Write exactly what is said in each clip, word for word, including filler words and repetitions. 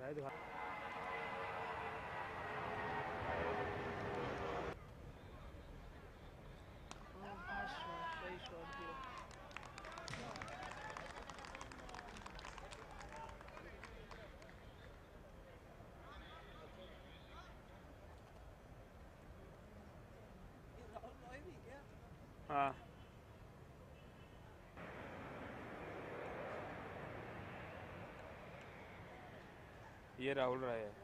राय तो सही शॉट दिया। हाँ ये राहुल राय है।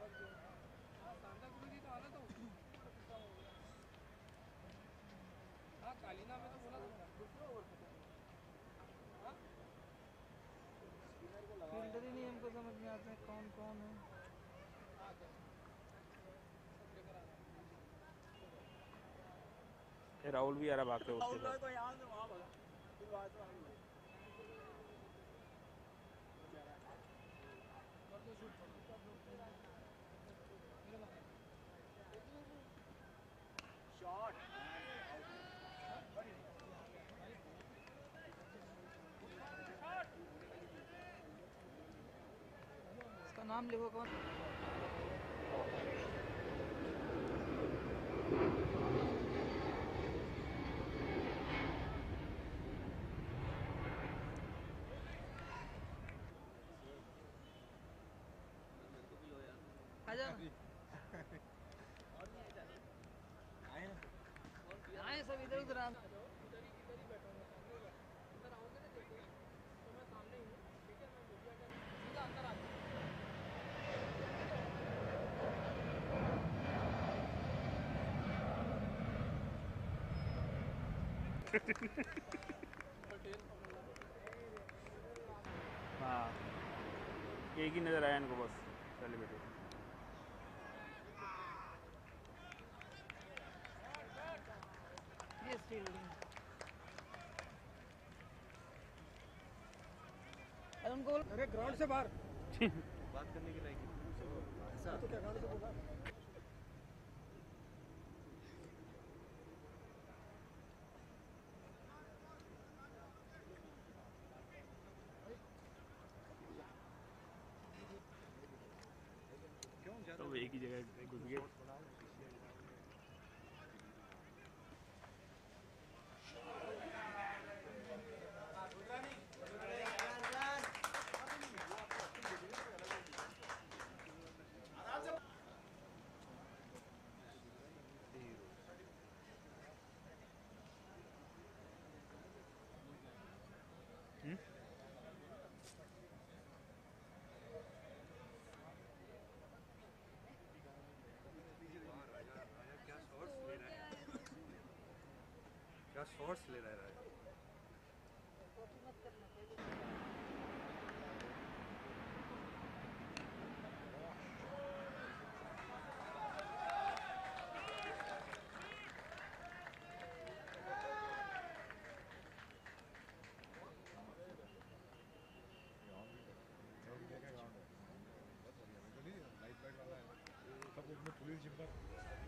कालीना में तो बोला फील्डर ही नहीं हमको समझ में आता है कौन कौन है। ये राहुल भी आ रहा भागते उसके साथ। शॉट इसका नाम लिखो कौन। आजा आए सब इधर उधर आ हाँ एक ही नज़र आया इनको बस सेलिब्रिटी। ये फील्डिंग अरे उनको अरे ग्राउंड से बाहर बात करने के लायक ऐसा तो क्या ग्राउंड से बोला। तो एक ही जगह घुस गए। हम्म क्या शॉट्स ले रहा है। लाइट वाइट वाला है सब उसमें पुलिस जिम्पर